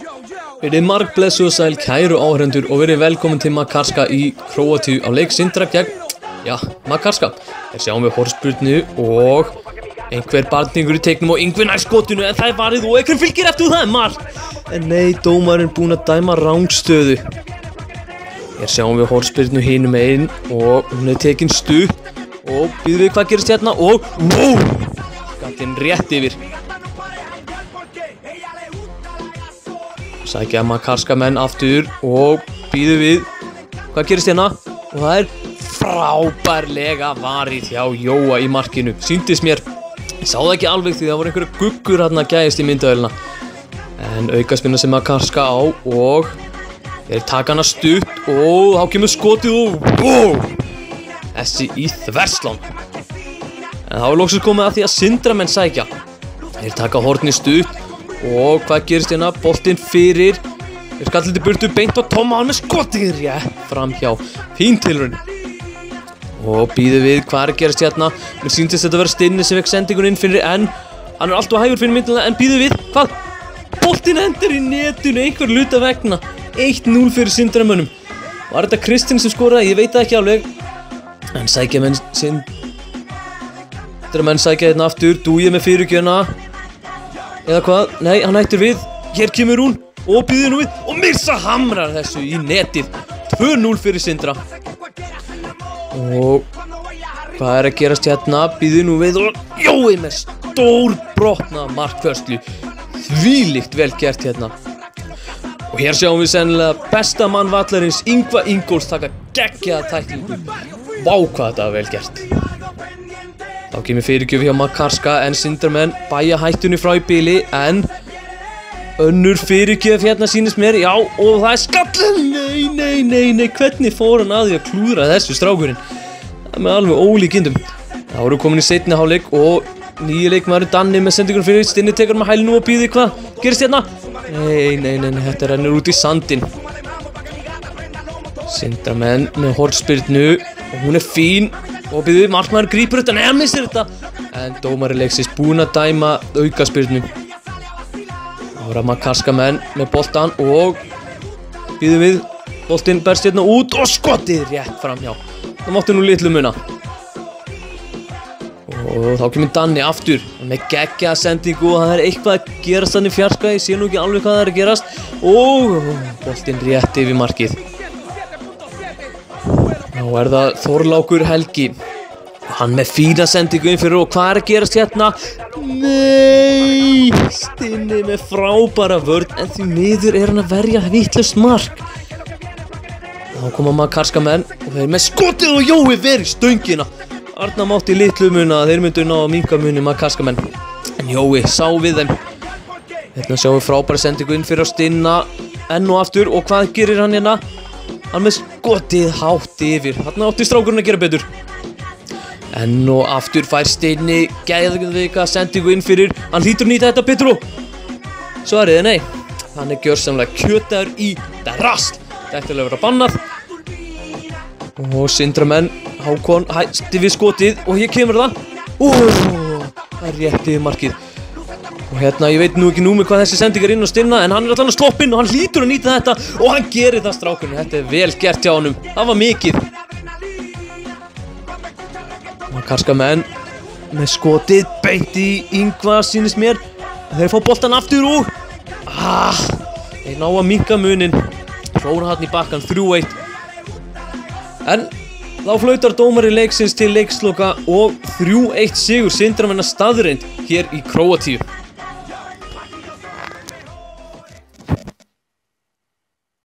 Verið margblessuð og sæl kæru áhrendur og verið velkomin til Makarska í Króatíu á leik Sindra gegn, Makarska. Hér sjáum við hornspyrnu og einhver barningur í teiknum og einhver nær skotinu en það varið og einhver fylgir eftir það mark. En nei, dómarinn búinn að dæma rangstöðu. Hér sjáum við hornspyrnu hinum megin og hún tekin stutt og býðum við hvað gerist hérna og skallinn rétt yfir. Sækja Makarska menn aftur og býðum við hvað gerist hérna og það er frábærlega varið hjá Jóa í markinu. Sýndist mér, ég sá það ekki alveg því það voru einhverja guggur hérna gæðist í myndavélina. En aukaspinna sem Makarska á og þeir taka hana stutt og þá kemur skotið og þessi í þverslán. En þá er loksins komið að því að Sindramenn sækja. Þeir taka hornið stutt og hvað gerist hérna? Boltinn fyrir. Þeir skalla til burtu beint á Tomma, hann með skotið rétt framhjá. Fín tilraun. Og býðum við hvað er að gerast hérna. Mér sýndist þetta að vera Stinni sem fekk sendingun inn fyrir en hann er alltaf hægur fyrir myndina en býðum við hvað? Boltinn endur í netinu einhver hluta vegna. 1-0 fyrir Sindramönnum. Var þetta Kristinn sem skoraði? Ég veit það ekki alveg. En sækja menn Sindramenn sækja hérna aftur. Dúið með fyrirgjöfina. Eða hvað? Nei, hann hættir við. Hér kemur hún og býður nú við og Mirza hamrar þessu í netið. 2-0 fyrir Sindra. Og hvað er að gerast hérna? Býður nú við og Jói með stórbrotna markvörslu. Þvílíkt vel gert hérna. Og hér sjáum við sennilega besta mann vallarins Ingvar Ingólfs taka geggjaða tæklingu. Vá hvað þetta var vel gert. Þá kemur fyrirgjöf hjá Makarska en Sindramenn bæja hættunni frá í bili en önnur fyrirgjöf hérna sýnist mér, já og það er skallinn, nei, hvernig fór hann að því að klúðra þessu strákurinn? Það er með alveg ólíkindum. Þá erum við komin í seinni hálfleik og nýji leikmaðurinn Danni með sendingun fyrir Stinni tekur hann með hælinu og býði hvað gerist hérna? Nei, þetta rennur út í sandinn. Sindramenn með hornspyrnu og hún er fín. Og býðum við, markmaður grípur þetta, nei hann missir þetta. En dómari leiksins búinn að dæma aukaspyrnu. Það voru Makarska menn með boltan og býðum við, boltinn berst hérna út og skotið rétt framhjá. Það mátti nú litlu muna. Og þá kemur Danni aftur með geggjaða sendingu og það er eitthvað að gerast þannig fjarska, ég sé nú ekki alveg hvað það er að gerast. Og boltinn rétt yfir markið. Þá er það Þorlákur Helgi. Hann með fína sendingu inn fyrir og hvað er að gerast hérna? Nei! Stinni með frábæra vörn en því miður er hann að verja vitlaust mark. Þá koma Makarska menn og þeir með skotið og Jói verið í stöngina. Arna mátti litlu muna að þeir myndu ná að minnka muni Makarska menn. En Jói sá við þeim. Hérna sjáum við frábæra sendingu inn fyrir á Stinna enn og aftur og hvað gerir hann hérna? Hann með skotið hátt yfir. Þarna átti strákurinn að gera betur. Enn og aftur fær Stinni geðveika sendingu inn fyrir. Hann hlýtur nýta þetta betur og svarið er nei. Hann er gjörsamlega kjötaður í drasl. Þetta ætti að vera bannað. Og Sindramenn Hákon hætti við skotið og hér kemur það. Það er rétt yfir markið. Og hérna, ég veit nú ekki númer hvað þessi sending er inn á Stinna en hann er allan að sloppinn og hann hlýtur að nýta þetta og hann gerir það strákurinn. Þetta er vel gert hjá honum. Það var mikið. Makarska menn með skotið beint í Ingvar sýnist mér. Þeir fá boltan aftur og þeir ná að minnka munin. Klóra hann í bakkan 3-1. En þá flautar dómari leiksins til leiksloka og 3-1 sigur Sindramenna staðreynd hér í Króatíu.